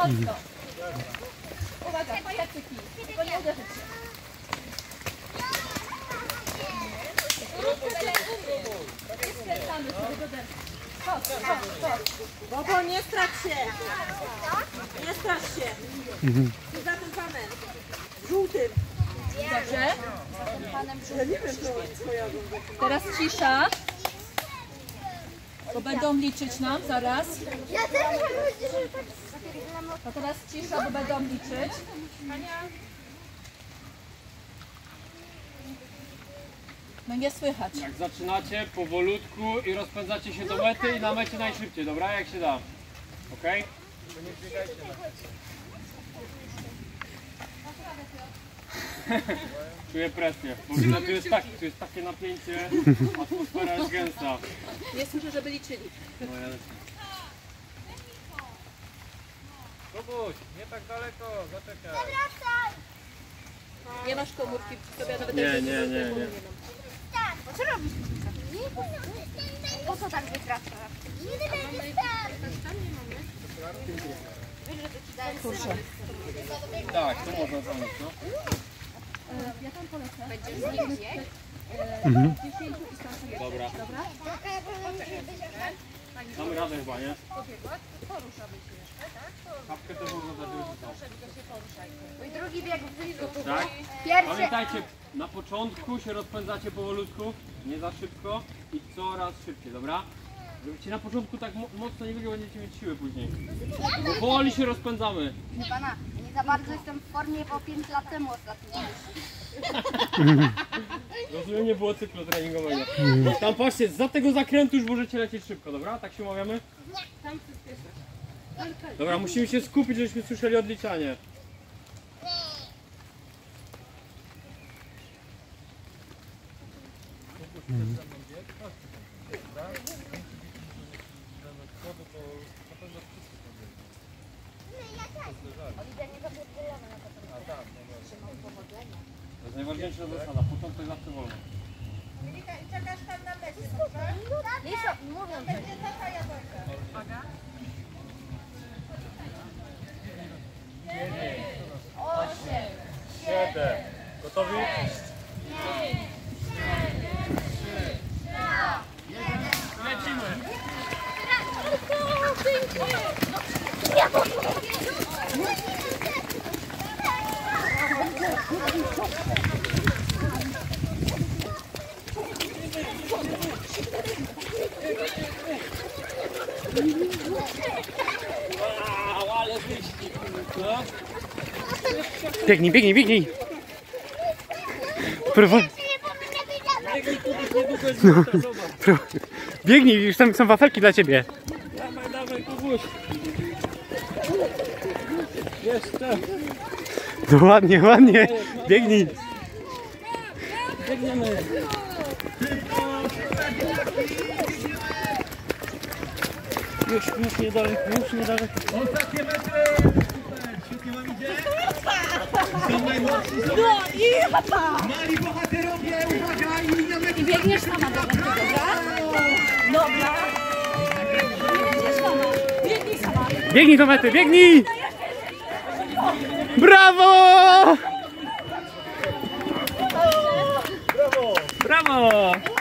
mocno. Uwaga, pajacyki. Tylko nie uderzyć się. I skręcamy sobie do derki. Chodź. Bobo, nie strać się! Nie strać się! I za tym panem. Żółtym. Dobrze. Ja nie wiem, co pojadą. Teraz cisza. Bo będą liczyć nam zaraz. To teraz cisza, bo będą liczyć. No nie słychać. Jak zaczynacie powolutku i rozpędzacie się do mety i na mecie najszybciej, dobra? Jak się da. Okej? Czuję presję. Bo tu jest takie napięcie, atmosfera jest gęsta. Nie słyszę, żeby liczyli. No ja lecę. Kubuś, nie tak daleko, zaczekaj. Nie masz komórki przy sobie, nawet Nie, jak nie, nie, nie. Co robisz? Po co tak wykracza? Kurczę. Tak, to można zrobić, no. Ja tam polecę. Będziesz z nim biegł? 10 i stąd sobie. Dobra. Dobra? Damy radę chyba, nie? Kapkę też można zadać. Mój drugi bieg w Tak? Pierwszy. Pamiętajcie, na początku się rozpędzacie powolutku, nie za szybko i coraz szybciej, dobra? Żebyście na początku tak mocno nie biegli, będziecie mieć siły później. Bo powoli się rozpędzamy. Pana, nie za bardzo jestem w formie, bo 5 lat temu ostatnio. Rozumiem, nie było cyklu treningowego. Tam patrzcie, za tego zakrętu już możecie lecieć szybko, dobra? Tak się umawiamy? Dobra, musimy się skupić, żebyśmy słyszeli odliczanie. To jest najważniejsza zasada, początek zawsze wolno. Czekasz tam na mecie, Liszo, mówią, będzie taka jabłka. Gotowi? Wow, ale wyścig! No? Biegnij, biegnij, biegnij! Próbuj. Biegnij, już tam są wafelki dla ciebie. Dawaj, dawaj, Kubuś! Jeszcze! No ładnie, ładnie. Biegnij. Biegniemy! Już niedaleko, już niedaleko. Ostatnie metry! Super, świetnie wam idzie? Są najmłodsi, są mali bohaterowie, uwaga i na metę. I biegniesz sama do tego, dobra? Dobra. Biegniesz sama. Biegnij sama. Biegnij do mety, biegnij! Brawo! Brawo! Brawo!